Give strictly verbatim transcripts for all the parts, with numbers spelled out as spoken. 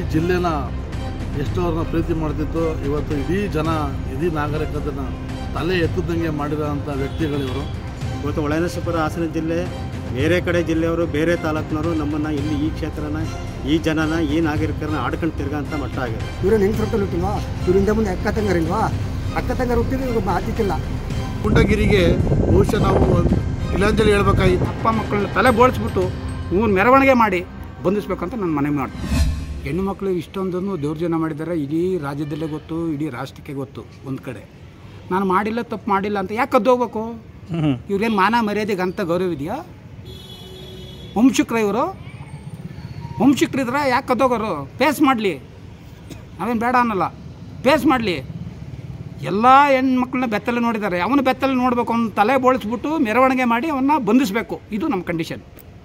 ಜಿಲ್ಲೆನ ಎಷ್ಟು ಅವ್ರನ್ನ ಪ್ರೀತಿ ಮಾಡ್ತಿತ್ತು, ಇವತ್ತು ಇಡೀ ಜನ ಇಡೀ ನಾಗರಿಕತೆನ ತಲೆ ಎತ್ತದಂಗೆ ಮಾಡಿರೋಂಥ ವ್ಯಕ್ತಿಗಳಿವರು. ಇವತ್ತು ಹೊಳೆನರಸೀಪುರ ಹಾಸನ ಜಿಲ್ಲೆ ಬೇರೆ ಕಡೆ ಜಿಲ್ಲೆಯವರು ಬೇರೆ ತಾಲೂಕಿನವರು ನಮ್ಮನ್ನು ಇಲ್ಲಿ ಈ ಕ್ಷೇತ್ರನ ಈ ಜನನ ಈ ನಾಗರಿಕರನ್ನ ಆಡ್ಕೊಂಡು ತಿರ್ಗೋಂಥ ಮಟ್ಟ ಆಗಿದೆ. ಇವ್ರನ್ನ ಹೆಂಗೆ ಸೊಟ್ಟಲ್ಲಿ ಹುಟ್ಟಿಲ್ವಾ? ಇವರಿಂದ ಮುಂದೆ ಅಕ್ಕ ತಂಗಾರಿಲ್ವಾ? ಅಕ್ಕ ತಂಗಾರ ಹುಟ್ಟಿದ್ರೆ ಆತಿತ್ತಿಲ್ಲ. ಗುಂಡಗಿರಿಗೆ ಬಹುಶಃ ನಾವು ಇಲಾಂಜಲಿ ಹೇಳ್ಬೇಕಾಗಿತ್ತು. ಅಪ್ಪ ಮಕ್ಕಳನ್ನ ತಲೆ ಬೋಳಿಸ್ಬಿಟ್ಟು ಊರು ಮೆರವಣಿಗೆ ಮಾಡಿ ಬಂಧಿಸ್ಬೇಕಂತ ನಾನು ಮನವಿ ಮಾಡ್ತೀನಿ. ಹೆಣ್ಣು ಮಕ್ಕಳು ಇಷ್ಟೊಂದನ್ನು ದೌರ್ಜನ್ಯ ಮಾಡಿದ್ದಾರೆ, ಇಡೀ ರಾಜ್ಯದಲ್ಲೇ ಗೊತ್ತು, ಇಡೀ ರಾಷ್ಟ್ರಕ್ಕೆ ಗೊತ್ತು. ಒಂದು ಕಡೆ ನಾನು ಮಾಡಿಲ್ಲ, ತಪ್ಪು ಮಾಡಿಲ್ಲ ಅಂತ ಯಾಕೆ ಕದ್ದು ಹೋಗ್ಬೇಕು? ಇವ್ರೇನು ಮಾನ ಮರ್ಯಾದೆಗೆ ಅಂತ ಗೌರವ ಇದೆಯಾ? ವಂಶಿಕ್ರ ಇವರು ವಂಶಿಕ್ರಿದ್ರೆ ಯಾಕೆ ಕದ್ದೋಗೋರು? ಫೇಸ್ ಮಾಡಲಿ, ನಾವೇನು ಬೇಡ ಅನ್ನಲ್ಲ, ಫೇಸ್ ಮಾಡಲಿ. ಎಲ್ಲ ಹೆಣ್ಮಕ್ಳನ್ನ ಬೆತ್ತಲ್ಲಿ ನೋಡಿದ್ದಾರೆ, ಅವನು ಬೆತ್ತಲ್ಲಿ ನೋಡಬೇಕು, ಅವ್ನ ತಲೆ ಬೋಳಿಸ್ಬಿಟ್ಟು ಮೆರವಣಿಗೆ ಮಾಡಿ ಅವನ್ನ ಬಂಧಿಸಬೇಕು. ಇದು ನಮ್ಮ ಕಂಡೀಷನ್.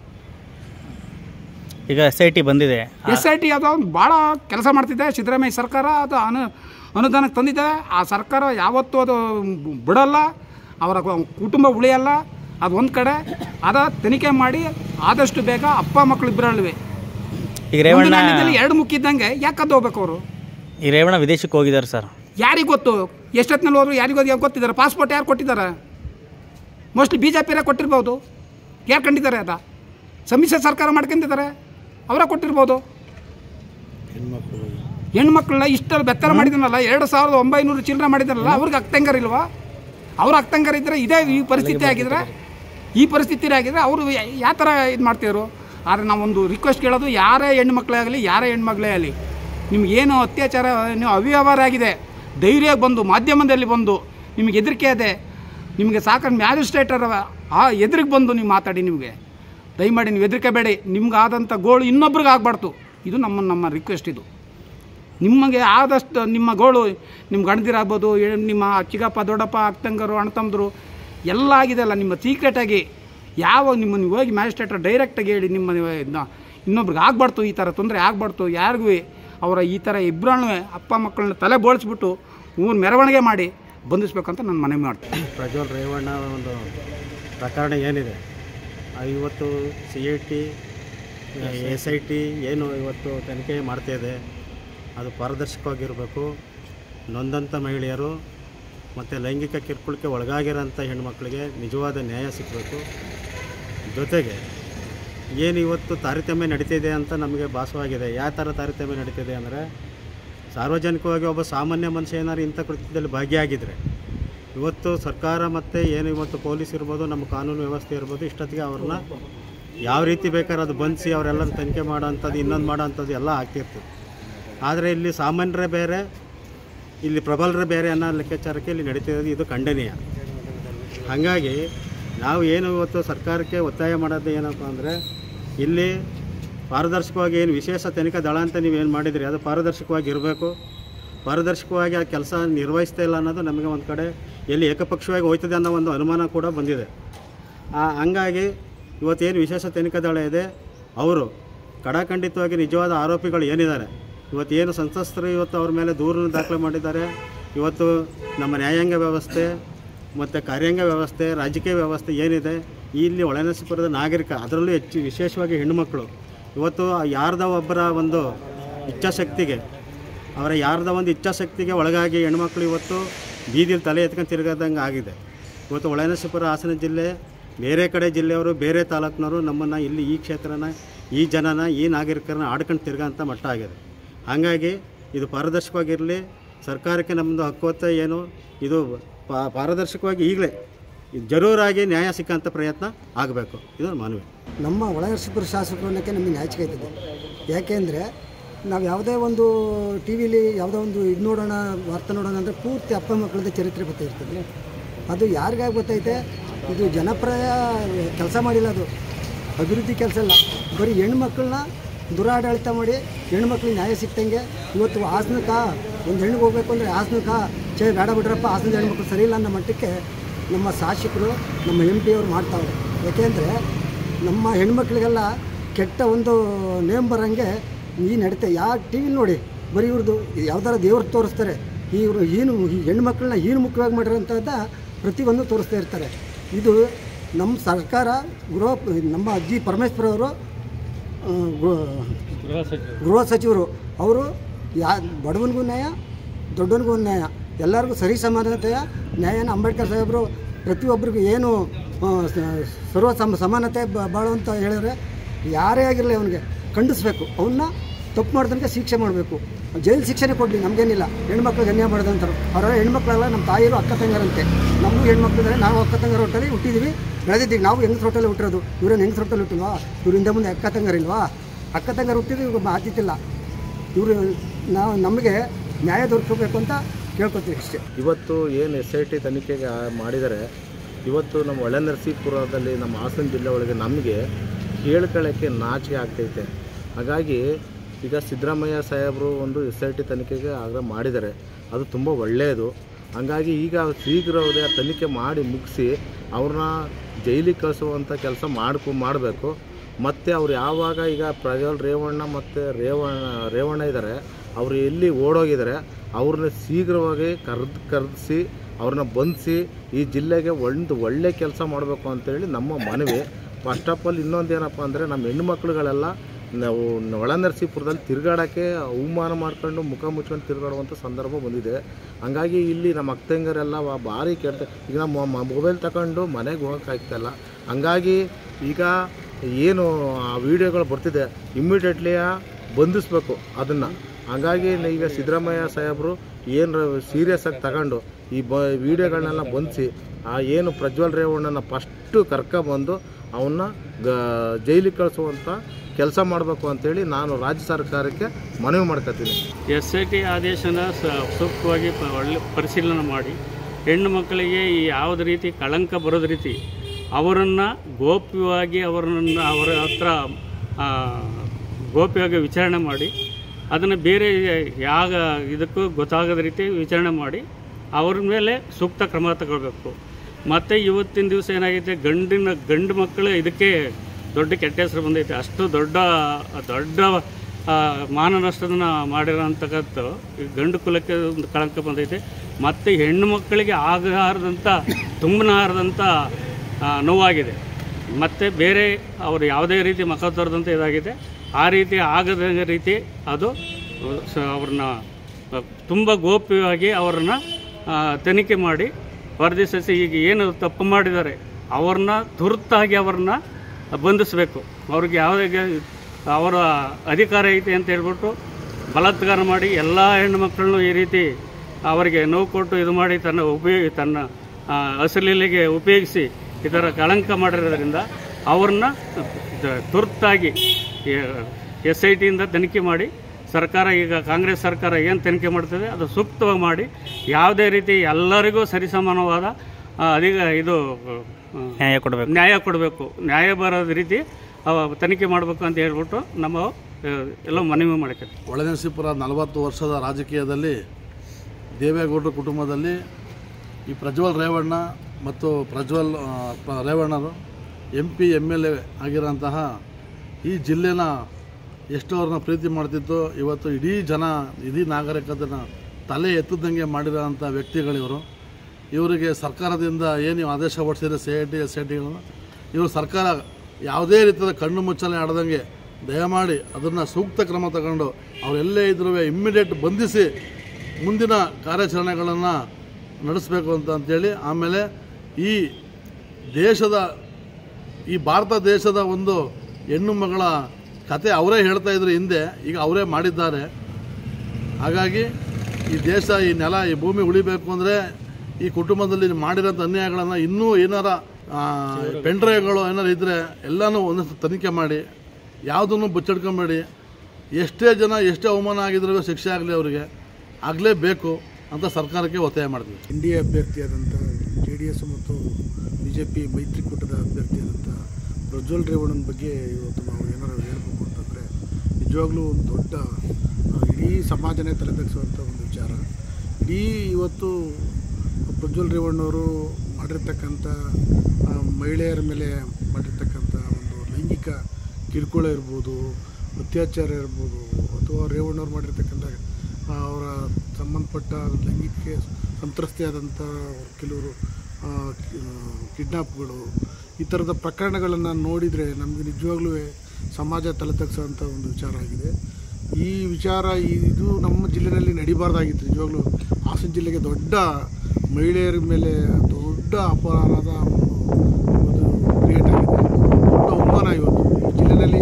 ಈಗ ಎಸ್ ಐ ಟಿ ಬಂದಿದೆ. ಎಸ್ ಐ ಟಿ ಅದು ಭಾಳ ಕೆಲಸ ಮಾಡ್ತಿದೆ ಸಿದ್ದರಾಮಯ್ಯ ಸರ್ಕಾರ. ಅದು ಅನು ಅನುದಾನಕ್ಕೆ ತಂದಿದೆ. ಆ ಸರ್ಕಾರ ಯಾವತ್ತೂ ಅದು ಬಿಡಲ್ಲ, ಅವರ ಕುಟುಂಬ ಉಳಿಯಲ್ಲ. ಅದು ಒಂದು ಕಡೆ ಅದ ತನಿಖೆ ಮಾಡಿ ಆದಷ್ಟು ಬೇಗ ಅಪ್ಪ ಮಕ್ಕಳು ಇಬ್ಬರಲ್ವೇ ಈಗ ರೇವಣ್ಣ ಎರಡು ಮುಕ್ಕಿದ್ದಂಗೆ ಯಾಕೆ ಕದ್ದು ಹೋಗ್ಬೇಕು ಅವರು? ಈ ರೇವಣ್ಣ ವಿದೇಶಕ್ಕೆ ಹೋಗಿದ್ದಾರೆ ಸರ್. ಯಾರಿಗೆ ಗೊತ್ತು ಎಷ್ಟೊತ್ತಿನಲ್ಲಿ ಹೋದ್ರು? ಯಾರಿಗೂ ಯಾರು ಗೊತ್ತಿದ್ದಾರೆ? ಪಾಸ್ಪೋರ್ಟ್ ಯಾರು ಕೊಟ್ಟಿದ್ದಾರೆ? ಮೋಸ್ಟ್ಲಿ ಬಿ ಜೆ ಪಿಯರೇ ಕೊಟ್ಟಿರ್ಬೋದು. ಯಾರು ಕಂಡಿದ್ದಾರೆ? ಅದ ಸಮ್ಮಿಶ್ರ ಸರ್ಕಾರ ಮಾಡ್ಕೊಂಡಿದ್ದಾರೆ, ಅವರ ಕೊಟ್ಟಿರ್ಬೋದು. ಹೆಣ್ಮಕ್ಳು ಹೆಣ್ಮಕ್ಳನ್ನ ಇಷ್ಟೆಲ್ಲ ಬೆತ್ತರ ಮಾಡಿದ್ನಲ್ಲ, ಎರಡು ಸಾವಿರದ ಒಂಬೈನೂರು ಚಿಲ್ಲರೆ ಮಾಡಿದಾರಲ್ಲ, ಅವ್ರಿಗೆ ಅಕ್ತಂಗಾರ ಇಲ್ವಾ? ಅವ್ರು ಅಕ್ತಂಗಾರ ಇದ್ದರೆ ಇದೇ ಈ ಪರಿಸ್ಥಿತಿ ಆಗಿದ್ರೆ ಈ ಪರಿಸ್ಥಿತಿ ಆಗಿದ್ರೆ ಅವರು ಯಾವ ಥರ ಇದು ಮಾಡ್ತಿದ್ರು? ಆದರೆ ನಾವೊಂದು ರಿಕ್ವೆಸ್ಟ್ ಕೇಳೋದು, ಯಾರೇ ಹೆಣ್ಮಕ್ಳೇ ಆಗಲಿ ಯಾರೇ ಹೆಣ್ಮಕ್ಳೇ ಆಗಲಿ, ನಿಮಗೇನು ಅತ್ಯಾಚಾರ ನೀವು ಅವ್ಯವಹಾರ ಆಗಿದೆ, ಧೈರ್ಯ ಬಂದು ಮಾಧ್ಯಮದಲ್ಲಿ ಬಂದು ನಿಮಗೆ ಹೆದರಿಕೆ ಇದೆ, ನಿಮಗೆ ಸಾಕಷ್ಟು ಮ್ಯಾಜಿಸ್ಟ್ರೇಟರ್ ಆ ಎದುರಿಗೆ ಬಂದು ನೀವು ಮಾತಾಡಿ. ನಿಮಗೆ ದಯಮಾಡಿ ನೀವು ಹೆದರಿಕೆ ಬೇಡಿ. ನಿಮ್ಗೆ ಆದಂಥ ಗೋಳು ಇನ್ನೊಬ್ರಿಗೆ ಆಗಬಾರ್ದು. ಇದು ನಮ್ಮ ನಮ್ಮ ರಿಕ್ವೆಸ್ಟ್. ಇದು ನಿಮಗೆ ಆದಷ್ಟು ನಿಮ್ಮ ಗೋಳು ನಿಮ್ಮ ಗಂಡದಿರಾಗ್ಬೋದು, ನಿಮ್ಮ ಚಿಕ್ಕಪ್ಪ ದೊಡ್ಡಪ್ಪ ಅಕ್ಕಂಗರು ಅಣ್ಣತಮ್ಮದ್ರು ಎಲ್ಲ ಆಗಿದೆ ಅಲ್ಲ, ನಿಮ್ಮ ಸೀಕ್ರೆಟಾಗಿ ಯಾವ ನಿಮ್ಮ ನೀವು ಹೋಗಿ ಮ್ಯಾಜಿಸ್ಟ್ರೇಟರ್ ಡೈರೆಕ್ಟಾಗಿ ಹೇಳಿ, ನಿಮ್ಮ ಇನ್ನೊಬ್ರಿಗೆ ಆಗಬಾರ್ದು, ಈ ಥರ ತೊಂದರೆ ಆಗಬಾರ್ದು ಯಾರಿಗೂ. ಅವರ ಈ ಥರ ಇಬ್ಬರನ್ನೂ ಅಪ್ಪ ಮಕ್ಕಳನ್ನ ತಲೆ ಬೋಳಿಸ್ಬಿಟ್ಟು ಊರು ಮೆರವಣಿಗೆ ಮಾಡಿ ಬಂಧಿಸ್ಬೇಕಂತ ನಾನು ಮನವಿ ಮಾಡ್ತೀನಿ. ಪ್ರಜ್ವಲ್ ರೇವಣ್ಣ ಒಂದು ಪ್ರಕರಣ ಏನಿದೆ, ಇವತ್ತು C I T S I T ಏನು ಇವತ್ತು ತನಿಖೆ ಮಾಡ್ತಾಯಿದೆ, ಅದು ಪಾರದರ್ಶಕವಾಗಿರಬೇಕು. ನೊಂದಂಥ ಮಹಿಳೆಯರು ಮತ್ತು ಲೈಂಗಿಕ ಕಿರುಕುಳಕ್ಕೆ ಒಳಗಾಗಿರೋಂಥ ಹೆಣ್ಮಕ್ಳಿಗೆ ನಿಜವಾದ ನ್ಯಾಯ ಸಿಗಬೇಕು. ಜೊತೆಗೆ ಏನು ಇವತ್ತು ತಾರತಮ್ಯ ನಡೀತಿದೆ ಅಂತ ನಮಗೆ ಭಾಸವಾಗಿದೆ. ಯಾವ ಥರ ತಾರತಮ್ಯ ನಡೀತಿದೆ ಅಂದರೆ, ಸಾರ್ವಜನಿಕವಾಗಿ ಒಬ್ಬ ಸಾಮಾನ್ಯ ಮನುಷ್ಯ ಏನಾದ್ರು ಇಂಥ ಕೃತ್ಯದಲ್ಲಿ ಭಾಗಿಯಾಗಿದ್ದರೆ ಇವತ್ತು ಸರ್ಕಾರ ಮತ್ತು ಏನು ಇವತ್ತು ಪೊಲೀಸ್ ಇರ್ಬೋದು, ನಮ್ಮ ಕಾನೂನು ವ್ಯವಸ್ಥೆ ಇರ್ಬೋದು, ಇಷ್ಟೊತ್ತಿಗೆ ಅವ್ರನ್ನ ಯಾವ ರೀತಿ ಬೇಕಾದ್ರೆ ಅದು ಬಂಧಿಸಿ ಅವರೆಲ್ಲ ತನಿಖೆ ಮಾಡೋ ಅಂಥದ್ದು ಇನ್ನೊಂದು ಮಾಡೋ ಅಂಥದ್ದು ಎಲ್ಲ ಆಗ್ತಿರ್ತದೆ. ಆದರೆ ಇಲ್ಲಿ ಸಾಮಾನ್ಯರೇ ಬೇರೆ, ಇಲ್ಲಿ ಪ್ರಬಲರೇ ಬೇರೆ ಅನ್ನೋ ಲೆಕ್ಕಾಚಾರಕ್ಕೆ ಇಲ್ಲಿ ನಡೀತಿರೋದು ಇದು ಖಂಡನೀಯ. ಹಾಗಾಗಿ ನಾವು ಏನು ಇವತ್ತು ಸರ್ಕಾರಕ್ಕೆ ಒತ್ತಾಯ ಮಾಡೋದು ಏನಪ್ಪ ಅಂದರೆ, ಇಲ್ಲಿ ಪಾರದರ್ಶಕವಾಗಿ ಏನು ವಿಶೇಷ ತನಿಖಾ ದಳ ಅಂತ ನೀವೇನು ಮಾಡಿದಿರಿ ಅದು ಪಾರದರ್ಶಕವಾಗಿ ಇರಬೇಕು. ಪಾರದರ್ಶಕವಾಗಿ ಆ ಕೆಲಸ ನಿರ್ವಹಿಸ್ತಾ ಇಲ್ಲ ಅನ್ನೋದು ನಮಗೆ ಒಂದು ಕಡೆ ಎಲ್ಲಿ ಏಕಪಕ್ಷವಾಗಿ ಹೋಯ್ತದೆ ಅನ್ನೋ ಒಂದು ಅನುಮಾನ ಕೂಡ ಬಂದಿದೆ. ಹಂಗಾಗಿ ಇವತ್ತೇನು ವಿಶೇಷ ತನಿಖಾ ದಳ ಇದೆ, ಅವರು ಕಡಾಖಂಡಿತವಾಗಿ ನಿಜವಾದ ಆರೋಪಿಗಳು ಏನಿದ್ದಾರೆ, ಇವತ್ತೇನು ಸಂತ್ರಸ್ತರು ಇವತ್ತು ಅವ್ರ ಮೇಲೆ ದೂರನ್ನು ದಾಖಲೆ ಮಾಡಿದ್ದಾರೆ, ಇವತ್ತು ನಮ್ಮ ನ್ಯಾಯಾಂಗ ವ್ಯವಸ್ಥೆ ಮತ್ತು ಕಾರ್ಯಾಂಗ ವ್ಯವಸ್ಥೆ ರಾಜಕೀಯ ವ್ಯವಸ್ಥೆ ಏನಿದೆ, ಇಲ್ಲಿ ಹೊಳೆನರಸೀಪುರದ ನಾಗರಿಕ, ಅದರಲ್ಲೂ ಹೆಚ್ಚು ವಿಶೇಷವಾಗಿ ಹೆಣ್ಣುಮಕ್ಕಳು ಇವತ್ತು ಯಾರ್ದ ಒಬ್ಬರ ಒಂದು ಇಚ್ಛಾಶಕ್ತಿಗೆ ಅವರ ಯಾರ್ದ ಒಂದು ಇಚ್ಛಾಶಕ್ತಿಗೆ ಒಳಗಾಗಿ ಹೆಣ್ಮಕ್ಳು ಇವತ್ತು ಬೀದಿಲಿ ತಲೆ ಎತ್ಕೊಂಡು ತಿರುಗೋದಂಗೆ ಆಗಿದೆ. ಇವತ್ತು ಹೊಳೆನರಸೀಪುರ ಹಾಸನ ಜಿಲ್ಲೆ ಬೇರೆ ಕಡೆ ಜಿಲ್ಲೆಯವರು ಬೇರೆ ತಾಲೂಕಿನವರು ನಮ್ಮನ್ನು ಇಲ್ಲಿ ಈ ಕ್ಷೇತ್ರನ ಈ ಜನನ ಈ ನಾಗರಿಕರನ್ನ ಆಡ್ಕೊಂಡು ತಿರ್ಗೋಂಥ ಮಟ್ಟ ಆಗಿದೆ. ಹಾಗಾಗಿ ಇದು ಪಾರದರ್ಶಕವಾಗಿರಲಿ. ಸರ್ಕಾರಕ್ಕೆ ನಮ್ಮದು ಹಕ್ಕೊತ್ತಾಯ ಏನು, ಇದು ಪಾರದರ್ಶಕವಾಗಿ ಈಗಲೇ ಜರೂರಾಗಿ ನ್ಯಾಯ ಸಿಕ್ಕಂಥ ಪ್ರಯತ್ನ ಆಗಬೇಕು. ಇದು ಮನವಿ. ನಮ್ಮ ಹೊಳೆನರಸೀಪುರ ಶಾಸಕರು ಅನ್ನೋಕ್ಕೆ ನಮಗೆ ನಾಚಿಕೆ ಆಯ್ತದೆ. ಯಾಕೆಂದರೆ ನಾವು ಯಾವುದೇ ಒಂದು ಟಿ ವಿಲಿ ಯಾವುದೋ ಒಂದು ಇದು ನೋಡೋಣ, ವಾರ್ತೆ ನೋಡೋಣ ಅಂದರೆ ಪೂರ್ತಿ ಅಪ್ಪ ಮಕ್ಕಳದ್ದು ಚರಿತ್ರೆ ಗೊತ್ತಿರ್ತದೆ. ಅದು ಯಾರಿಗಾಗಿ ಗೊತ್ತೈತೆ? ಇದು ಜನಪ್ರಿಯ ಕೆಲಸ ಮಾಡಿಲ್ಲ, ಅದು ಅಭಿವೃದ್ಧಿ ಕೆಲಸ ಇಲ್ಲ. ಬರೀ ಹೆಣ್ಮಕ್ಳನ್ನ ದುರಾಡಳಿತ ಮಾಡಿ ಹೆಣ್ಮಕ್ಳಿಗೆ ನ್ಯಾಯ ಸಿಕ್ತಂಗೆ. ಇವತ್ತು ಹಾಸನಕ್ಕೆ ಒಂದು ಹೆಣ್ಣಿಗೆ ಹೋಗ್ಬೇಕು ಅಂದರೆ ಹಾಸನಕ್ಕೆ ಚೇ ಬೇಡ ಬಿಡ್ರಪ್ಪ, ಹಾಸನದ ಹೆಣ್ಮಕ್ಳು ಸರಿ ಇಲ್ಲ ಅನ್ನೋ ಮಟ್ಟಕ್ಕೆ ನಮ್ಮ ಶಾಸಕರು ನಮ್ಮ ಎಂ ಪಿ ಅವರು ಮಾಡ್ತಾವ್ರೆ. ಯಾಕೆಂದರೆ ನಮ್ಮ ಹೆಣ್ಮಕ್ಳಿಗೆಲ್ಲ ಕೆಟ್ಟ ಒಂದು ನೇಮ್ ಬರೋಂಗೆ ಈ ನಡೀತೆ. ಯಾವ ಟಿ ವಿಲಿ ನೋಡಿ ಬರೀ ಇವ್ರದ್ದು ಯಾವ್ದಾರ ದೇವ್ರದ್ದು ತೋರಿಸ್ತಾರೆ, ಇವರು ಏನು ಈ ಹೆಣ್ಮಕ್ಳನ್ನ ಏನು ಮುಖ್ಯವಾಗಿ ಮಾಡಿರೋಂಥದ್ದು ಪ್ರತಿಯೊಂದು ತೋರಿಸ್ತಾ ಇರ್ತಾರೆ. ಇದು ನಮ್ಮ ಸರ್ಕಾರ ಗೃಹ ನಮ್ಮ ಅಜ್ಜಿ ಪರಮೇಶ್ವರ ಅವರು ಗೃಹ ಸಚಿವರು ಅವರು ಯಾ ಬಡವನಿಗೂ ನ್ಯಾಯ, ದೊಡ್ಡವನಿಗೂ ನ್ಯಾಯ, ಎಲ್ಲರಿಗೂ ಸರಿ ಸಮಾನತೆಯ ನ್ಯಾಯನ ಅಂಬೇಡ್ಕರ್ ಸಾಹೇಬರು ಪ್ರತಿಯೊಬ್ಬರಿಗೂ ಏನು ಸರ್ವ ಸಮ ಸಮಾನತೆ ಬಾಳು ಅಂತ ಹೇಳಿದ್ರೆ ಯಾರೇ ಆಗಿರಲಿ ಅವನಿಗೆ ಖಂಡಿಸ್ಬೇಕು. ಅವನ್ನ ತಪ್ಪು ಮಾಡಿದಂಗೆ ಶಿಕ್ಷೆ ಮಾಡಬೇಕು. ಜೈಲು ಶಿಕ್ಷೆನೇ ಕೊಡಲಿ, ನಮಗೇನಿಲ್ಲ. ಹೆಣ್ಮಕ್ಳಿಗೆ ಅನ್ಯಾಯ ಮಾಡೋದಂತಾರೆ. ಅವರೆಲ್ಲ ಹೆಣ್ಮಕ್ಳೆಲ್ಲ ನಮ್ಮ ತಾಯಿರು ಅಕ್ಕ ತಂಗರಂತೆ. ನಮಗೂ ಹೆಣ್ಮಕ್ಳಿದ್ದಾರೆ, ನಾವು ಅಕ್ಕ ತಂಗರ ಹೊಟ್ಟಲ್ಲಿ ಹುಟ್ಟಿದ್ದೀವಿ, ಬೆಳೆದಿದ್ದೀವಿ. ನಾವು ಹೆಂಗೆ ಹೊಟ್ಟಲ್ಲಿ ಹುಟ್ಟಿರೋದು, ಇವ್ರೇನು ಹೆಂಗೆ ಹೊಟ್ಟಲ್ಲಿ ಹುಟ್ಟಿಲ್ವಾ? ಇವ್ರು ಹಿಂದೆ ಮುಂದೆ ಅಕ್ಕ ತಂಗರಿಲ್ವಾ? ಅಕ್ಕ ತಂಗರು ಹುಟ್ಟಿದ್ವಿ, ಇವ್ರು ಮಾತಿತ್ತಿಲ್ಲ. ಇವರು ನಾವು ನಮಗೆ ನ್ಯಾಯ ದೊರಕಬೇಕು ಅಂತ ಕೇಳ್ಕೊತೀವಿ ಅಷ್ಟೇ. ಇವತ್ತು ಏನು ಎಸ್ ಐ ಟಿ ತನಿಖೆಗೆ ಮಾಡಿದರೆ, ಇವತ್ತು ನಮ್ಮ ಹೊಳೆನರಸೀಪುರದಲ್ಲಿ ನಮ್ಮ ಹಾಸನ ಜಿಲ್ಲೆ ಒಳಗೆ ನಮಗೆ ಹೇಳ್ಕೊಳ್ಳೋಕ್ಕೆ ನಾಚಿಕೆ ಆಗ್ತೈತೆ. ಹಾಗಾಗಿ ಈಗ ಸಿದ್ದರಾಮಯ್ಯ ಸಾಹೇಬರು ಒಂದು ಎಸ್ ಐ ಟಿ ತನಿಖೆಗೆ ಆಗ್ರಹ ಮಾಡಿದ್ದಾರೆ, ಅದು ತುಂಬ ಒಳ್ಳೆಯದು. ಹಾಗಾಗಿ ಈಗ ಶೀಘ್ರವೇ ತನಿಖೆ ಮಾಡಿ ಮುಗಿಸಿ ಅವ್ರನ್ನ ಜೈಲಿಗೆ ಕಳಿಸುವಂಥ ಕೆಲಸ ಮಾಡ್ಕೊ ಮಾಡಬೇಕು. ಮತ್ತು ಅವ್ರು ಯಾವಾಗ ಈಗ ಪ್ರಜ್ವಲ್ ರೇವಣ್ಣ ಮತ್ತು ರೇವಣ್ಣ ರೇವಣ್ಣ ಇದ್ದಾರೆ, ಅವರು ಎಲ್ಲಿ ಓಡೋಗಿದ್ದಾರೆ ಅವ್ರನ್ನ ಶೀಘ್ರವಾಗಿ ಕರೆದು ಕರೆದಿಸಿ ಅವ್ರನ್ನ ಬಂಧಿಸಿ ಈ ಜಿಲ್ಲೆಗೆ ಒಂದು ಒಳ್ಳೆ ಕೆಲಸ ಮಾಡಬೇಕು ಅಂತೇಳಿ ನಮ್ಮ ಮನವಿ. ಫಸ್ಟ್ ಆಫ್ ಆಲ್ ಇನ್ನೊಂದು ಏನಪ್ಪ ಅಂದರೆ, ನಮ್ಮ ಹೆಣ್ಣುಮಕ್ಳುಗಳೆಲ್ಲ ನಾವು ಹೊಳೆನರಸೀಪುರದಲ್ಲಿ ತಿರುಗಾಡೋಕ್ಕೆ ಅವಮಾನ ಮಾಡ್ಕೊಂಡು ಮುಖ ಮುಚ್ಕೊಂಡು ತಿರುಗಾಡುವಂಥ ಸಂದರ್ಭ ಬಂದಿದೆ. ಹಂಗಾಗಿ ಇಲ್ಲಿ ನಮ್ಮ ಅಕ್ಕಂಗರೆಲ್ಲ ಭಾರಿ ಕೆಟ್ಟ, ಈಗ ನಮ್ಮ ಮೊಬೈಲ್ ತಗೊಂಡು ಮನೆಗೆ ಹೋಗೋಕ್ಕಾಗ್ತಾಯಿಲ್ಲ. ಹಂಗಾಗಿ ಈಗ ಏನು ಆ ವಿಡಿಯೋಗಳು ಬರ್ತಿದೆ, ಇಮ್ಮಿಡಿಯೇಟ್ಲಿ ಬಂಧಿಸ್ಬೇಕು ಅದನ್ನು. ಹಾಗಾಗಿ ಈಗ ಸಿದ್ದರಾಮಯ್ಯ ಸಾಹೇಬರು ಏನು ಸೀರಿಯಸ್ ಆಗಿ ತಗೊಂಡು ಈ ಬ ವಿಡಿಯೋಗಳನ್ನೆಲ್ಲ ಬಂಧಿಸಿ ಆ ಏನು ಪ್ರಜ್ವಲ್ ರೇವಣ್ಣನ ಫಸ್ಟು ಕರ್ಕೊಬಂದು ಅವನ್ನ ಗ ಜೈಲಿಗೆ ಕಳಿಸುವಂಥ ಕೆಲಸ ಮಾಡಬೇಕು ಅಂತೇಳಿ ನಾನು ರಾಜ್ಯ ಸರ್ಕಾರಕ್ಕೆ ಮನವಿ ಮಾಡ್ಕೊತೀನಿ. ಎಸ್ ಐ ಟಿ ಆದೇಶನ ಸೂಕ್ತವಾಗಿ ಒಳ್ಳೆ ಪರಿಶೀಲನೆ ಮಾಡಿ ಹೆಣ್ಣು ಮಕ್ಕಳಿಗೆ ಈ ಯಾವುದೇ ರೀತಿ ಕಳಂಕ ಬರೋದ ರೀತಿ ಅವರನ್ನು ಗೋಪ್ಯವಾಗಿ ಅವರನ್ನು ಅವರ ಹತ್ರ ಗೋಪ್ಯವಾಗಿ ವಿಚಾರಣೆ ಮಾಡಿ ಅದನ್ನು ಬೇರೆ ಯಾವ ಇದಕ್ಕೂ ಗೊತ್ತಾಗದ ರೀತಿ ವಿಚಾರಣೆ ಮಾಡಿ ಅವ್ರ ಮೇಲೆ ಸೂಕ್ತ ಕ್ರಮ ತಗೊಳ್ಬೇಕು. ಮತ್ತು ಇವತ್ತಿನ ದಿವಸ ಏನಾಗಿದೆ, ಗಂಡಿನ ಗಂಡು ಮಕ್ಕಳು ಇದಕ್ಕೆ ದೊಡ್ಡ ಕೆಟ್ಟ ಹೆಸರು ಬಂದೈತೆ. ಅಷ್ಟು ದೊಡ್ಡ ದೊಡ್ಡ ಮಾನ ನಷ್ಟದನ್ನು ಮಾಡಿರೋಂಥಕ್ಕಂಥ ಗಂಡು ಕುಲಕ್ಕೆ ಒಂದು ಕಳಂಕ ಬಂದೈತೆ. ಮತ್ತು ಹೆಣ್ಣು ಮಕ್ಕಳಿಗೆ ಆಗಲಾರದಂಥ ತುಂಬಲಾರದಂಥ ನೋವಾಗಿದೆ. ಮತ್ತು ಬೇರೆ ಅವರು ಯಾವುದೇ ರೀತಿ ಮಖ ತೋರದಂಥ ಇದಾಗಿದೆ. ಆ ರೀತಿ ಆಗದ ರೀತಿ ಅದು ಅವ್ರನ್ನ ತುಂಬ ಗೋಪ್ಯವಾಗಿ ಅವರನ್ನ ತನಿಖೆ ಮಾಡಿ ವರದಿ ಸಲ್ಲಿಸಿ ಈಗ ಏನು ತಪ್ಪು ಮಾಡಿದ್ದಾರೆ ಅವ್ರನ್ನ ತುರ್ತಾಗಿ ಅವ್ರನ್ನ ಬಂಧಿಸಬೇಕು. ಅವ್ರಿಗೆ ಯಾವುದೇ ಅವರ ಅಧಿಕಾರ ಐತೆ ಅಂತ ಹೇಳ್ಬಿಟ್ಟು ಬಲಾತ್ಕಾರ ಮಾಡಿ ಎಲ್ಲ ಹೆಣ್ಣು ಮಕ್ಕಳನ್ನು ಈ ರೀತಿ ಅವರಿಗೆ ನೋವು ಕೊಟ್ಟು ಇದು ಮಾಡಿ ತನ್ನ ಉಪಯೋಗ ತನ್ನ ಅಸಲಿಗೆ ಉಪಯೋಗಿಸಿ ಈ ಥರ ಕಳಂಕ ಮಾಡಿರೋದ್ರಿಂದ ಅವ್ರನ್ನ ತುರ್ತಾಗಿ ಎಸ್ ಐ ಟಿಯಿಂದ ತನಿಖೆ ಮಾಡಿ ಸರ್ಕಾರ ಈಗ ಕಾಂಗ್ರೆಸ್ ಸರ್ಕಾರ ಏನು ತನಿಖೆ ಮಾಡ್ತದೆ ಅದು ಸೂಕ್ತವಾಗಿ ಮಾಡಿ ಯಾವುದೇ ರೀತಿ ಎಲ್ಲರಿಗೂ ಸರಿಸಮಾನವಾದ ಅಧಿಕ ಇದು ನ್ಯಾಯ ಕೊಡಬೇಕು ನ್ಯಾಯ ಕೊಡಬೇಕು ನ್ಯಾಯ ಬರೋದ ರೀತಿ ತನಿಖೆ ಮಾಡಬೇಕು ಅಂತ ಹೇಳ್ಬಿಟ್ಟು ನಮ್ಮ ಎಲ್ಲ ಮನವಿ ಮಾಡ್ತೀವಿ. ಹೊಳೆನರಸೀಪುರ ನಲವತ್ತು ವರ್ಷದ ರಾಜಕೀಯದಲ್ಲಿ ದೇವೇಗೌಡರ ಕುಟುಂಬದಲ್ಲಿ ಈ ಪ್ರಜ್ವಲ್ ರೇವಣ್ಣ ಮತ್ತು ಪ್ರಜ್ವಲ್ ರೇವಣ್ಣರು M P M L A ಆಗಿರೋಂತಹ ಈ ಜಿಲ್ಲೆನ ಎಷ್ಟೋರನ್ನ ಪ್ರೀತಿ ಮಾಡ್ತಿತ್ತು. ಇವತ್ತು ಇಡೀ ಜನ ಇಡೀ ನಾಗರಿಕತೆನ ತಲೆ ಎತ್ತದಂಗೆ ಮಾಡಿರೋಂಥ ವ್ಯಕ್ತಿಗಳಿವರು. ಇವರಿಗೆ ಸರ್ಕಾರದಿಂದ ಏನು ಆದೇಶ ಹೊರಡಿಸಿದ್ರೆ C I T S I ಟಿಗಳನ್ನು ಇವರು ಸರ್ಕಾರ ಯಾವುದೇ ರೀತಿಯ ಕಣ್ಣು ಮುಚ್ಚಲೆ ಆಡದಂಗೆ ದಯಮಾಡಿ ಅದನ್ನು ಸೂಕ್ತ ಕ್ರಮ ತಗೊಂಡು ಅವರೆಲ್ಲೇ ಇದ್ರೂ ಇಮ್ಮಿಡಿಯೇಟ್ ಬಂಧಿಸಿ ಮುಂದಿನ ಕಾರ್ಯಾಚರಣೆಗಳನ್ನು ನಡೆಸಬೇಕು ಅಂತ ಅಂತೇಳಿ, ಆಮೇಲೆ ಈ ದೇಶದ ಈ ಭಾರತ ದೇಶದ ಒಂದು ಹೆಣ್ಣು ಮಗಳ ಕತೆ ಅವರೇ ಹೇಳ್ತಾ ಇದ್ರು ಹಿಂದೆ, ಈಗ ಅವರೇ ಮಾಡಿದ್ದಾರೆ. ಹಾಗಾಗಿ ಈ ದೇಶ ಈ ನೆಲ ಈ ಭೂಮಿ ಉಳಿಬೇಕು ಅಂದರೆ ಈ ಕುಟುಂಬದಲ್ಲಿ ಮಾಡಿರೋಂಥ ಅನ್ಯಾಯಗಳನ್ನು ಇನ್ನೂ ಏನಾರ ಪೆಂಡ್ರೈವ್ಗಳು ಏನಾರು ಇದ್ದರೆ ಎಲ್ಲನೂ ಒಂದಷ್ಟು ತನಿಖೆ ಮಾಡಿ ಯಾವುದನ್ನು ಬಚ್ಚಿಡ್ಕೊಂಬೇಡಿ. ಎಷ್ಟೇ ಜನ ಎಷ್ಟೇ ಅವಮಾನ ಆಗಿದ್ರೂ ಶಿಕ್ಷೆ ಆಗಲಿ ಅವರಿಗೆ ಆಗಲೇಬೇಕು ಅಂತ ಸರ್ಕಾರಕ್ಕೆ ಒತ್ತಾಯ ಮಾಡ್ತೀವಿ. ಎನ್ ಡಿ ಎ ಅಭ್ಯರ್ಥಿಯಾದಂಥ ಜೆ ಡಿ ಎಸ್ ಮತ್ತು ಬಿ ಜೆ ಪಿ ಮೈತ್ರಿಕೂಟದ ಅಭ್ಯರ್ಥಿಯಾದಂಥ ಪ್ರಜ್ವಲ್ ರೇವಣ್ಣನ ಬಗ್ಗೆ ಇವತ್ತು ನಾವು ಏನಾರು ಹೇಳಬೇಕು ಅಂತಂದರೆ ನಿಜವಾಗ್ಲೂ ಒಂದು ದೊಡ್ಡ ಇಡೀ ಸಮಾಜನೇ ತಲೆದಗ್ಸುವಂಥ ಒಂದು ವಿಚಾರ. ಇಡೀ ಇವತ್ತು ಪ್ರಜ್ವಲ್ ರೇವಣ್ಣವರು ಮಾಡಿರ್ತಕ್ಕಂಥ ಮಹಿಳೆಯರ ಮೇಲೆ ಮಾಡಿರ್ತಕ್ಕಂಥ ಒಂದು ಲೈಂಗಿಕ ಕಿರುಕುಳ ಇರ್ಬೋದು, ಅತ್ಯಾಚಾರ ಇರ್ಬೋದು, ಅಥವಾ ರೇವಣ್ಣವ್ರು ಮಾಡಿರ್ತಕ್ಕಂಥ ಅವರ ಸಂಬಂಧಪಟ್ಟ ಲೈಂಗಿಕ ಸಂತ್ರಸ್ತೆಯಾದಂಥ ಕೆಲವರು ಕಿಡ್ನಾಪ್ಗಳು, ಈ ಥರದ ಪ್ರಕರಣಗಳನ್ನು ನೋಡಿದರೆ ನಮಗೆ ನಿಜವಾಗ್ಲೂ ಸಮಾಜ ತಲೆತಗ್ಸೋಂಥ ಒಂದು ವಿಚಾರ ಆಗಿದೆ. ಈ ವಿಚಾರ ಇದು ನಮ್ಮ ಜಿಲ್ಲೆಯಲ್ಲಿ ನಡಿಬಾರ್ದಾಗಿತ್ತು. ನಿಜವಾಗ್ಲೂ ಹಾಸನ ಜಿಲ್ಲೆಗೆ ದೊಡ್ಡ ಮಹಿಳೆಯರ ಮೇಲೆ ದೊಡ್ಡ ಅಪರಾಧ ಒಂದು ಕ್ರಿಯೇಟ್ ಆಗಿದೆ, ದೊಡ್ಡ ಅವಮಾನ. ಇವತ್ತು ಈ ಜಿಲ್ಲೆಯಲ್ಲಿ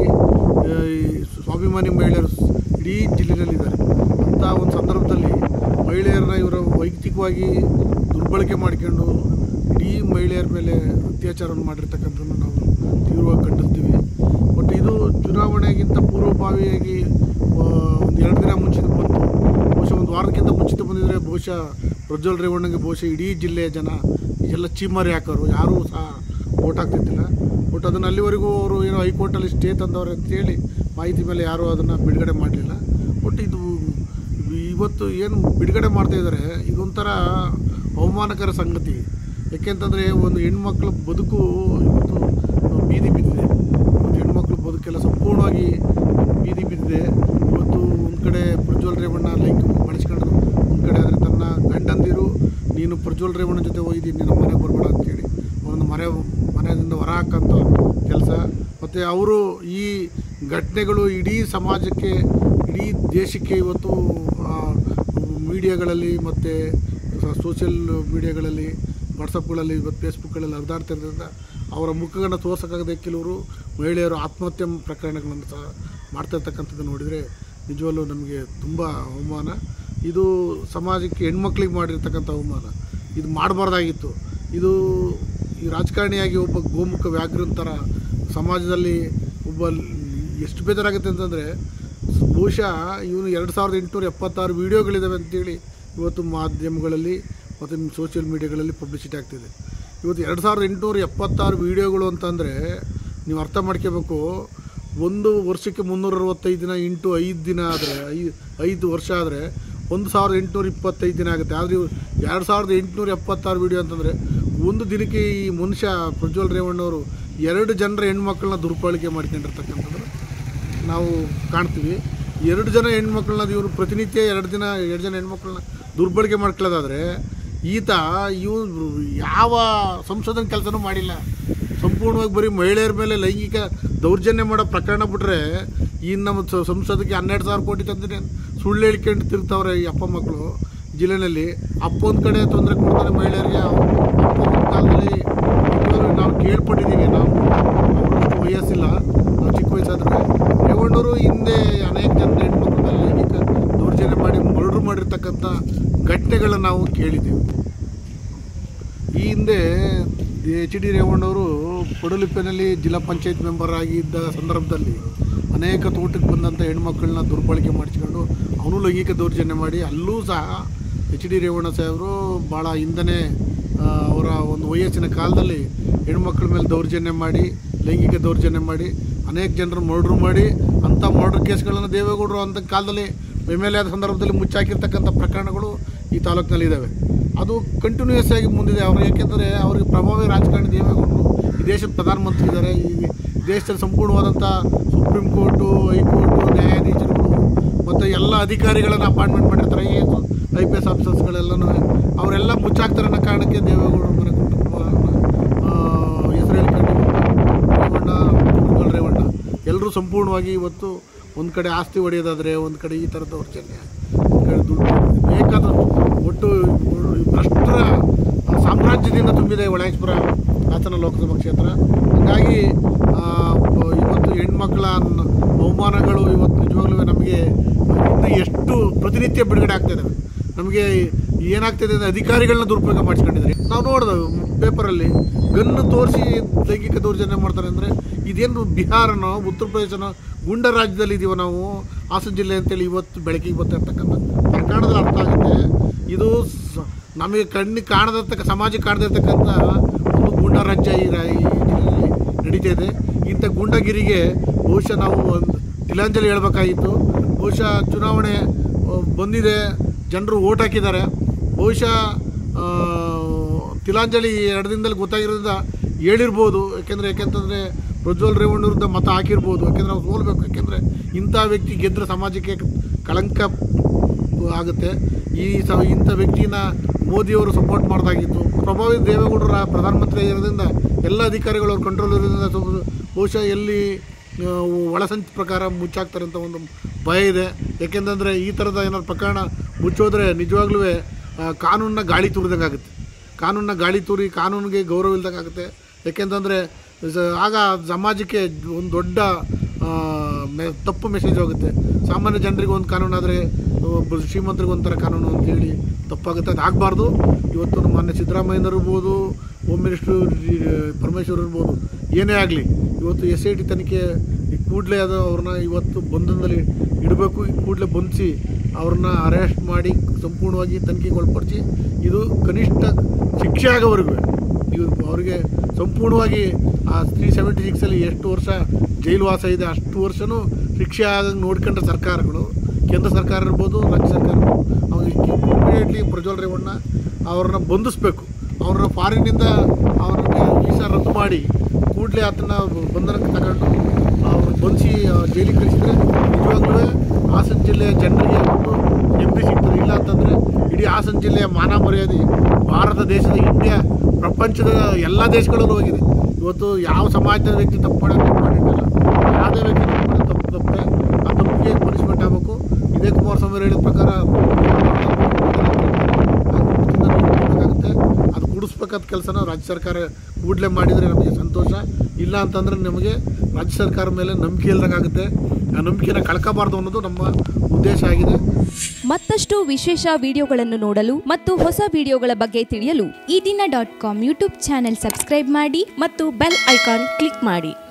ಸ್ವಾಭಿಮಾನಿ ಮಹಿಳೆಯರು ಇಡೀ ಜಿಲ್ಲೆಯಲ್ಲಿದ್ದಾರೆ. ಅಂಥ ಒಂದು ಸಂದರ್ಭದಲ್ಲಿ ಮಹಿಳೆಯರನ್ನ ಇವರ ವೈಯಕ್ತಿಕವಾಗಿ ದುರ್ಬಳಕೆ ಮಾಡಿಕೊಂಡು ಇಡೀ ಮಹಿಳೆಯರ ಮೇಲೆ ಅತ್ಯಾಚಾರವನ್ನು ಮಾಡಿರ್ತಕ್ಕಂಥದ್ದನ್ನು ನಾವು ತೀವ್ರವಾಗಿ ಖಂಡಿಸ್ತೀವಿ. ಬಟ್ ಇದು ಚುನಾವಣೆಗಿಂತ ಪೂರ್ವಭಾವಿಯಾಗಿ ಒಂದು ಎರಡು ದಿನ ಮುಂಚಿತ ಬಂತು, ಬಹುಶಃ ಒಂದು ವಾರಕ್ಕಿಂತ ಮುಂಚಿತ ಬಂದಿದ್ದರೆ ಬಹುಶಃ ಪ್ರಜ್ವಲ್ ರೇವಣ್ಣಗೆ ಬಹುಶಃ ಇಡೀ ಜಿಲ್ಲೆಯ ಜನ ಎಲ್ಲ ಚೀಮಾರಿ ಹಾಕೋರು, ಯಾರೂ ಸಹ ವೋಟ್ ಹಾಕ್ತಿದ್ದಿಲ್ಲ. ಬಟ್ ಅದನ್ನು ಅಲ್ಲಿವರೆಗೂ ಅವರು ಏನೋ ಹೈಕೋರ್ಟಲ್ಲಿ ಸ್ಟೇ ತಂದವರು ಅಂತೇಳಿ ಮಾಹಿತಿ ಮೇಲೆ ಯಾರೂ ಅದನ್ನು ಬಿಡುಗಡೆ ಮಾಡಲಿಲ್ಲ. ಬಟ್ ಇದು ಇವತ್ತು ಏನು ಬಿಡುಗಡೆ ಮಾಡ್ತಾಯಿದ್ದಾರೆ ಇದೊಂಥರ ಅವಮಾನಕರ ಸಂಗತಿ. ಯಾಕೆಂತಂದರೆ ಒಂದು ಹೆಣ್ಮಕ್ಳ ಬದುಕು ಇವತ್ತು ಬೀದಿ ಬಿದ್ದಿದೆ. ಇವತ್ತು ಹೆಣ್ಮಕ್ಳ ಬದುಕೆಲ್ಲ ಸಂಪೂರ್ಣವಾಗಿ ಬೀದಿ ಬಿದ್ದಿದೆ. ಇವತ್ತು ಒಂದು ಕಡೆ ಪ್ರಜ್ವಲ್ ರೇವಣ್ಣ ಲೈಂಗಿಕ ಬಳಸ್ಕೊಂಡು, ಒಂದು ಕಡೆ ಆದರೆ ತನ್ನ ಗಂಡಂದಿರು ನೀನು ಪ್ರಜ್ವಲ್ ರೇವಣ್ಣ ಜೊತೆ ಹೋಗಿದ್ದಿ, ನಿನ್ನ ಮನೆಗೆ ಬರಬೇಡ ಅಂತೇಳಿ ಒಂದು ಮನೆ ಮನೆಯಿಂದ ಹೊರ ಹಾಕೋಂಥ ಕೆಲಸ. ಮತ್ತು ಅವರು ಈ ಘಟನೆಗಳು ಇಡೀ ಸಮಾಜಕ್ಕೆ, ಇಡೀ ದೇಶಕ್ಕೆ ಇವತ್ತು ಮೀಡಿಯಾಗಳಲ್ಲಿ ಮತ್ತು ಸೋಷಿಯಲ್ ಮೀಡಿಯಾಗಳಲ್ಲಿ, ವಾಟ್ಸಪ್ಗಳಲ್ಲಿ, ಇವತ್ತು ಫೇಸ್ಬುಕ್ಗಳಲ್ಲಿ ಹರಿದಾಡ್ತಿರೋದ್ರಿಂದ ಅವರ ಮುಖಗಳನ್ನು ತೋರ್ಸೋಕ್ಕಾಗದೆ ಕೆಲವರು ಮಹಿಳೆಯರು ಆತ್ಮಹತ್ಯೆ ಪ್ರಕರಣಗಳನ್ನು ಸಹ ಮಾಡ್ತಾಯಿರ್ತಕ್ಕಂಥದ್ದು ನೋಡಿದರೆ ನಿಜವಲ್ಲೂ ನಮಗೆ ತುಂಬ ಅವಮಾನ. ಇದು ಸಮಾಜಕ್ಕೆ ಹೆಣ್ಮಕ್ಳಿಗೆ ಮಾಡಿರ್ತಕ್ಕಂಥ ಅವಮಾನ. ಇದು ಮಾಡಬಾರ್ದಾಗಿತ್ತು. ಇದು ಈ ರಾಜಕಾರಣಿಯಾಗಿ ಒಬ್ಬ ಗೋಮುಖ ವ್ಯಾಘ್ರನ ಥರ ಸಮಾಜದಲ್ಲಿ ಒಬ್ಬ ಎಷ್ಟು ಬೇಜಾರಾಗುತ್ತೆ ಅಂತಂದರೆ, ಬಹುಶಃ ಇವನು ಎರಡು ಸಾವಿರದ ಎಂಟುನೂರ ಎಪ್ಪತ್ತಾರು ವೀಡಿಯೋಗಳಿದ್ದಾವೆ ಅಂತೇಳಿ ಇವತ್ತು ಮಾಧ್ಯಮಗಳಲ್ಲಿ ಮತ್ತು ಸೋಷಿಯಲ್ ಮೀಡಿಯಾಗಳಲ್ಲಿ ಪಬ್ಲಿಸಿಟಿ ಆಗ್ತಿದೆ. ಇವತ್ತು ಎರಡು ಸಾವಿರದ ಎಂಟುನೂರ ಎಪ್ಪತ್ತಾರು ವೀಡಿಯೋಗಳು ಅಂತಂದರೆ ನೀವು ಅರ್ಥ ಮಾಡ್ಕೋಬೇಕು. ಒಂದು ವರ್ಷಕ್ಕೆ ಮುನ್ನೂರ ಅರವತ್ತೈದು ದಿನ ಇಂಟು ಐದು ದಿನ ಆದರೆ ಐ ಐದು ವರ್ಷ ಆದರೆ ಒಂದು ಸಾವಿರದ ಎಂಟುನೂರ ಇಪ್ಪತ್ತೈದು ದಿನ ಆಗುತ್ತೆ. ಆದರೆ ಎರಡು ಸಾವಿರದ ಎಂಟುನೂರ ಎಪ್ಪತ್ತಾರು ವೀಡಿಯೋ ಅಂತಂದರೆ ಒಂದು ದಿನಕ್ಕೆ ಈ ಮನುಷ್ಯ ಪ್ರಜ್ವಲ್ ರೇವಣ್ಣವರು ಎರಡು ಜನರ ಹೆಣ್ಮಕ್ಳನ್ನ ದುರ್ಬಳಕೆ ಮಾಡ್ಕೊಂಡಿರ್ತಕ್ಕಂಥದ್ದು ನಾವು ಕಾಣ್ತೀವಿ. ಎರಡು ಜನ ಹೆಣ್ಮಕ್ಳನ್ನ ಇವರು ಪ್ರತಿನಿತ್ಯ ಎರಡು ದಿನ ಎರಡು ಜನ ಹೆಣ್ಮಕ್ಳನ್ನ ದುರ್ಬಳಕೆ ಮಾಡ್ಕೊಳ್ಳೋದಾದರೆ ಈತ ಇವರು ಯಾವ ಸಂಶೋಧನೆ ಕೆಲಸನೂ ಮಾಡಿಲ್ಲ. ಸಂಪೂರ್ಣವಾಗಿ ಬರೀ ಮಹಿಳೆಯರ ಮೇಲೆ ಲೈಂಗಿಕ ದೌರ್ಜನ್ಯ ಮಾಡೋ ಪ್ರಕರಣ ಬಿಟ್ಟರೆ ಈ ನಮ್ಮ ಸಂಸದಕ್ಕೆ ಹನ್ನೆರಡು ಸಾವಿರ ಕೋಟಿ ತಂದ್ರೆ ಸುಳ್ಳು ಹೇಳ್ಕೊಂಡು ತಿರ್ತಾವ್ರೆ ಈ ಅಪ್ಪ ಮಕ್ಕಳು ಜಿಲ್ಲೆಯಲ್ಲಿ. ಅಪ್ಪ ಒಂದು ಕಡೆ ತೊಂದರೆ ಕೊಡ್ತಾರೆ ಮಹಿಳೆಯರಿಗೆ. ಅಪ್ಪ ಒಂದು ಕಾಲದಲ್ಲಿ ನಾವು ಕೇಳ್ಪಟ್ಟಿದ್ದೀವಿ, ನಾವು ಅವರಷ್ಟು ವಯಸ್ಸಿಲ್ಲ, ನಾವು ಚಿಕ್ಕ ವಯಸ್ಸಾದ್ರೆ ರೇವಣ್ಣವರು ಹಿಂದೆ ಅನೇಕ ಜನ ಹೆಣ್ಮಕ್ಳ ಮೇಲೆ ಲೈಂಗಿಕ ದೌರ್ಜನ್ಯ ಮಾಡಿ ಮರ್ಡರ್ ಮಾಡಿರ್ತಕ್ಕಂಥ ಘಟನೆಗಳನ್ನ ನಾವು ಕೇಳಿದ್ದೀವಿ. ಈ ಹಿಂದೆ ಎಚ್ ಡಿ ರೇವಣ್ಣವರು ಪಡುಲಿಪ್ಪೆನಲ್ಲಿ ಜಿಲ್ಲಾ ಪಂಚಾಯತ್ ಮೆಂಬರ್ ಆಗಿದ್ದ ಸಂದರ್ಭದಲ್ಲಿ ಅನೇಕ ತೋಟಕ್ಕೆ ಬಂದಂಥ ಹೆಣ್ಮಕ್ಳನ್ನ ದುರ್ಬಳಕೆ ಮಾಡಿಸ್ಕೊಂಡು ಅವನು ಲೈಂಗಿಕ ದೌರ್ಜನ್ಯ ಮಾಡಿ, ಅಲ್ಲೂ ಸಹ ಎಚ್ ಡಿ ರೇವಣ್ಣ ಸಾಹೇಬರು ಭಾಳ ಹಿಂದನೇ ಅವರ ಒಂದು ವಯಸ್ಸಿನ ಕಾಲದಲ್ಲಿ ಹೆಣ್ಮಕ್ಳ ಮೇಲೆ ದೌರ್ಜನ್ಯ ಮಾಡಿ, ಲೈಂಗಿಕ ದೌರ್ಜನ್ಯ ಮಾಡಿ ಅನೇಕ ಜನರು ಮರ್ಡ್ರ್ ಮಾಡಿ, ಅಂಥ ಮರ್ಡ್ರ್ ಕೇಸ್ಗಳನ್ನು ದೇವೇಗೌಡರು ಅಂಥ ಕಾಲದಲ್ಲಿ ಎಮ್ ಎಲ್ ಎ ಆದ ಸಂದರ್ಭದಲ್ಲಿ ಮುಚ್ಚಾಕಿರ್ತಕ್ಕಂಥ ಪ್ರಕರಣಗಳು ಈ ತಾಲೂಕಿನಲ್ಲಿ ಇದ್ದಾವೆ. ಅದು ಕಂಟಿನ್ಯೂಯಸ್ ಆಗಿ ಮುಂದಿದೆ. ಅವರು ಏಕೆಂದರೆ ಅವರಿಗೆ ಪ್ರಭಾವಿ ರಾಜಕಾರಣಿ ದೇವೇಗೌಡರು ಈ ದೇಶದ ಪ್ರಧಾನಮಂತ್ರಿ ಇದ್ದಾರೆ. ಈ ದೇಶದಲ್ಲಿ ಸಂಪೂರ್ಣವಾದಂಥ ಸುಪ್ರೀಂ ಕೋರ್ಟು, ಹೈಕೋರ್ಟು, ನ್ಯಾಯಾಧೀಶರುಗಳು ಮತ್ತು ಎಲ್ಲ ಅಧಿಕಾರಿಗಳನ್ನು ಅಪಾಯಿಂಟ್ಮೆಂಟ್ ಮಾಡಿರ್ತಾರೆ. I A S I P S ಆಫೀಸರ್ಸ್ಗಳೆಲ್ಲನೂ ಅವರೆಲ್ಲ ಮುಚ್ಚಾಕ್ತಾರೆ ಅನ್ನೋ ಕಾರಣಕ್ಕೆ ದೇವೇಗೌಡರು ಮನೆ ಕುಟುಂಬ ಹೆಸರು ಹೇಳ್ಕೊಂಡು ರೇವಣ್ಣ, ಪ್ರಜ್ವಲ್ ರೇವಣ್ಣ ಎಲ್ಲರೂ ಸಂಪೂರ್ಣವಾಗಿ ಇವತ್ತು ಒಂದು ಕಡೆ ಆಸ್ತಿ ಹೊಡೆಯೋದಾದರೆ, ಒಂದು ಕಡೆ ಈ ಥರದ ದೌರ್ಜನ್ಯ, ಒಂದು ಕಡೆ ದುಡ್ಡು ಬೇಕಾದ ಒಟ್ಟು ಭ್ರಷ್ಟರ ಸಾಮ್ರಾಜ್ಯದಿಂದ ತುಂಬಿದೆ ಹೊಳೆಶ್ವರ ಹಾಸನ ಲೋಕಸಭಾ ಕ್ಷೇತ್ರ. ಹಾಗಾಗಿ ಇವತ್ತು ಹೆಣ್ಮಕ್ಳ ಅವಮಾನಗಳು ಇವತ್ತು ನಿಜವಾಗ್ಲೂ ನಮಗೆ ಇನ್ನು ಎಷ್ಟು ಪ್ರತಿನಿತ್ಯ ಬಿಡುಗಡೆ ಆಗ್ತಾಯಿದ್ದಾವೆ. ನಮಗೆ ಏನಾಗ್ತಿದೆ ಅಂದರೆ ಅಧಿಕಾರಿಗಳನ್ನ ದುರುಪಯೋಗ ಮಾಡಿಸ್ಕೊಂಡಿದ್ದಾರೆ. ನಾವು ನೋಡಿದೆವು ಪೇಪರಲ್ಲಿ ಗನ್ನು ತೋರಿಸಿ ಲೈಂಗಿಕ ದೌರ್ಜನ್ಯ ಮಾಡ್ತಾರೆ. ಅಂದರೆ ಇದೇನು ಬಿಹಾರನೋ ಉತ್ತರ ಪ್ರದೇಶನೋ ಗುಂಡ ರಾಜ್ಯದಲ್ಲಿ ಇದೀವೋ ನಾವು ಹಾಸನ ಜಿಲ್ಲೆ ಅಂತೇಳಿ ಇವತ್ತು ಬೆಳಕಿಗೆ ಬರ್ತಾ ಇರ್ತಕ್ಕಂಥ ಪ್ರಕರಣದಲ್ಲಿ ಅರ್ಥ ಆಗುತ್ತೆ. ಇದು ನಮಗೆ ಕಣ್ಣಿಗೆ ಕಾಣದಿರ್ತಕ್ಕ ಸಮಾಜಕ್ಕೆ ಕಾಣದಿರ್ತಕ್ಕಂಥ ಒಂದು ಗೂಂಡ ರಾಜ್ಯ ಈ ಜಿಲ್ಲೆಯಲ್ಲಿ ನಡೀತಾ ಇದೆ. ಇಂಥ ಗೂಂಡಗಿರಿಗೆ ಬಹುಶಃ ನಾವು ಒಂದು ತಿಲಾಂಜಲಿ ಹೇಳಬೇಕಾಗಿತ್ತು. ಬಹುಶಃ ಚುನಾವಣೆ ಬಂದಿದೆ, ಜನರು ಓಟ್ ಹಾಕಿದ್ದಾರೆ. ಬಹುಶಃ ತಿಲಾಂಜಲಿ ಎರಡು ದಿನದಲ್ಲಿ ಗೊತ್ತಾಗಿರೋದ್ರಿಂದ ಹೇಳಿರ್ಬೋದು. ಯಾಕೆಂದರೆ ಯಾಕೆಂತಂದರೆ ಪ್ರಜ್ವಲ್ ರೇವಣ್ಣ ವಿರುದ್ಧ ಮತ ಹಾಕಿರ್ಬೋದು. ಯಾಕೆಂದರೆ ಅವ್ರು ಸೋಲ್ಬೇಕು. ಯಾಕೆಂದರೆ ಇಂಥ ವ್ಯಕ್ತಿ ಗೆದ್ದರೆ ಸಮಾಜಕ್ಕೆ ಕಳಂಕ ಆಗುತ್ತೆ. ಈ ಸ ಇಂಥ ವ್ಯಕ್ತಿನ ಮೋದಿಯವರು ಸಪೋರ್ಟ್ ಮಾಡೋದಾಗಿತ್ತು. ಪ್ರಭಾವಿ ದೇವೇಗೌಡರ ಪ್ರಧಾನಮಂತ್ರಿ ಆಗಿರೋದ್ರಿಂದ ಎಲ್ಲ ಅಧಿಕಾರಿಗಳು ಅವ್ರ ಕಂಟ್ರೋಲ್ ಇರೋದ್ರಿಂದ ಬಹುಶಃ ಎಲ್ಲಿ ಒಳಸಂಚು ಪ್ರಕಾರ ಮುಚ್ಚಾಕ್ತಾರೆ ಅಂತ ಒಂದು ಭಯ ಇದೆ. ಯಾಕೆಂತಂದರೆ ಈ ಥರದ ಏನಾದ್ರು ಪ್ರಕರಣ ಮುಚ್ಚೋದ್ರೆ ನಿಜವಾಗ್ಲೂ ಕಾನೂನನ್ನ ಗಾಳಿ ತೂರಿದಂಗೆ ಆಗುತ್ತೆ. ಕಾನೂನನ್ನ ಗಾಳಿ ತೂರಿ ಕಾನೂನಿಗೆ ಗೌರವ ಇಲ್ದಂಗೆ ಆಗುತ್ತೆ. ಯಾಕೆಂತಂದರೆ ಆಗ ಸಮಾಜಕ್ಕೆ ಒಂದು ದೊಡ್ಡ ಮೆ ತಪ್ಪು ಮೆಸೇಜ್ ಹೋಗುತ್ತೆ. ಸಾಮಾನ್ಯ ಜನರಿಗೆ ಒಂದು ಕಾನೂನು ಆದರೆ ಶ್ರೀಮಂತರಿಗೆ ಒಂಥರ ಕಾನೂನು ಅಂತೇಳಿ ತಪ್ಪಾಗುತ್ತೆ. ಅದು ಆಗಬಾರ್ದು. ಇವತ್ತು ನಮ್ಮ ಮಾನ್ಯ ಸಿದ್ದರಾಮಯ್ಯನವರು ಇರ್ಬೋದು, ಹೋಮ್ ಮಿನಿಸ್ಟ್ರು ಪರಮೇಶ್ವರ್ ಇರ್ಬೋದು, ಏನೇ ಆಗಲಿ ಇವತ್ತು ಎಸ್ ಐ ಟಿ ತನಿಖೆ ಕೂಡಲೇ ಅದು ಅವ್ರನ್ನ ಇವತ್ತು ಬಂಧನದಲ್ಲಿ ಇಡಬೇಕು. ಕೂಡಲೇ ಬಂಧಿಸಿ ಅವ್ರನ್ನ ಅರೆಸ್ಟ್ ಮಾಡಿ ಸಂಪೂರ್ಣವಾಗಿ ತನಿಖೆಗೆ ಒಳಪಡಿಸಿ ಇದು ಕನಿಷ್ಠ ಶಿಕ್ಷೆ ಆಗೋವರೆಗೂ ಇವು ಅವರಿಗೆ ಸಂಪೂರ್ಣವಾಗಿ ಆ ತ್ರೀ ಸೆವೆಂಟಿ ಸಿಕ್ಸಲ್ಲಿ ಎಷ್ಟು ವರ್ಷ ಜೈಲು ವಾಸ ಇದೆ ಅಷ್ಟು ವರ್ಷವೂ ಶಿಕ್ಷೆ ಆಗಂಗೆ ನೋಡ್ಕೊಂಡ್ರೆ ಸರ್ಕಾರಗಳು, ಕೇಂದ್ರ ಸರ್ಕಾರ ಇರ್ಬೋದು, ರಾಜ್ಯ ಸರ್ಕಾರ ಇರ್ಬೋದು, ಅವ್ರಿಗೆ ಇಮಿಡಿಯೇಟ್ಲಿ ಪ್ರಜ್ವಲ್ ರೇವಣ್ಣ ಅವ್ರನ್ನ ಬಂಧಿಸ್ಬೇಕು. ಅವ್ರನ್ನ ಫಾರಿನ್ನಿಂದ ಅವ್ರಿಗೆ ವೀಸಾ ರದ್ದು ಮಾಡಿ ಕೂಡಲೇ ಅದನ್ನು ಬಂಧನಕ್ಕೆ ತಗೊಂಡು ಅವ್ರು ಬಂಧಿಸಿ ಜೈಲಿಗೆ ಕಳಿಸಿದರೆ ನಿಜವಾಗ್ಲೂ ಹಾಸನ ಜಿಲ್ಲೆಯ ಜನರಿಗೆ ಒಂದು ನೆಮ್ಮದಿ ಸಿಗ್ತದೆ. ಇಲ್ಲ ಅಂತಂದರೆ ಇಡೀ ಹಾಸನ ಜಿಲ್ಲೆಯ ಮಾನ ಮರ್ಯಾದೆ ಭಾರತ ದೇಶದ, ಇಂಡಿಯಾ, ಪ್ರಪಂಚದ ಎಲ್ಲ ದೇಶಗಳಲ್ಲೂ ಹೋಗಿದೆ. ಇವತ್ತು ಯಾವ ಸಮಾಜದ ವ್ಯಕ್ತಿ ತಪ್ಪು ಮಾಡೋದು ಮಾಡಿದ್ದಲ್ಲ, ಯಾವುದೇ ವ್ಯಕ್ತಿ ತಪ್ಪು ಮಾಡೋದು ತಪ್ಪು ತಪ್ಪೆ ಆ ತಪ್ಪಿಗೆ ಪನಿಷ್ಮೆಂಟ್ ಆಗಬೇಕು. ಇದೇ ಕುಮಾರಸ್ವಾಮಿ ಹೇಳಿದ ಪ್ರಕಾರ ಆಗುತ್ತೆ. ಅದು ಕೂಡಿಸ್ಬೇಕಾದ ಕೆಲಸನ ರಾಜ್ಯ ಸರ್ಕಾರ ಕೂಡಲೇ ಮಾಡಿದರೆ ನಮಗೆ ಸಂತೋಷ. ಇಲ್ಲ ಅಂತಂದರೆ ನಮಗೆ ರಾಜ್ಯ ಸರ್ಕಾರ ಮೇಲೆ ನಂಬಿಕೆ ಇಲ್ದಂಗಾಗುತ್ತೆ. ಆ ನಂಬಿಕೆನ ಕಳ್ಕೋಬಾರ್ದು ಅನ್ನೋದು ನಮ್ಮ ಉದ್ದೇಶ ಆಗಿದೆ. ಮತ್ತಷ್ಟು ವಿಶೇಷ ವಿಡಿಯೋಗಳನ್ನು ನೋಡಲು ಮತ್ತು ಹೊಸ ವಿಡಿಯೋಗಳ ಬಗ್ಗೆ ತಿಳಿಯಲು Eedina dot com YouTube channel subscribe ಮಾಡಿ ಮತ್ತು ಬೆಲ್ ಐಕಾನ್ ಕ್ಲಿಕ್ ಮಾಡಿ.